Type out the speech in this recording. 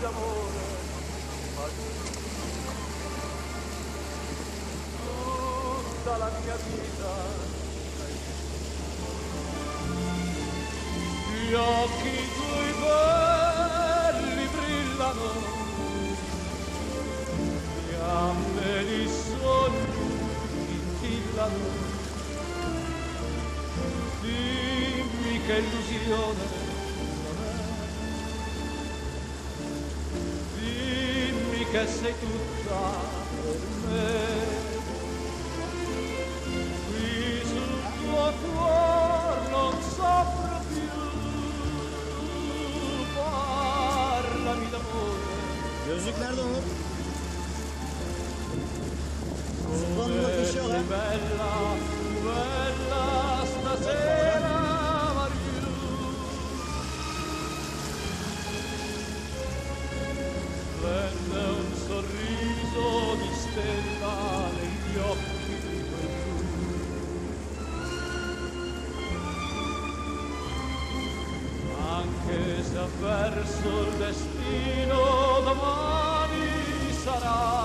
d'amore, tutta la mia vita. Gli occhi tuoi belli brillano, fiamme di sogni scintillano. Dimmi che illusione non è, dimmi che sei tutta per me. Qui sul tuo cuore non soffro più, parlami d'amore. Gözlük nerede Onur? Zıplanın Come bakışı sei bella, bella stasera, Mariù. Splende un sorriso di stella negli occhi tuoi blu. Anche se avverso il destino domani sarà